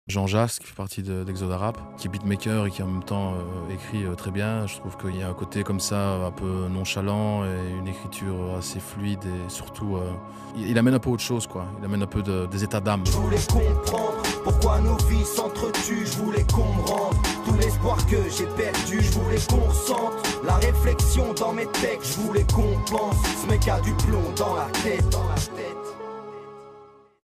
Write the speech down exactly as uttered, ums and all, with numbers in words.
Jean Jass, qui fait partie de- d'Exoda Rap, qui est beatmaker et qui en même temps euh, écrit euh, très bien. Je trouve qu'il y a un côté comme ça, un peu nonchalant et une écriture assez fluide et surtout, euh, il, il amène un peu autre chose, quoi. Il amène un peu de- des états d'âme. Je voulais comprendre pourquoi nos vies s'entretuent, je voulais qu'on me rende tout l'espoir que j'ai perdu, je voulais qu'on ressente la réflexion dans mes textes, je voulais qu'on pense, ce mec a du plomb dans la tête, dans la tête.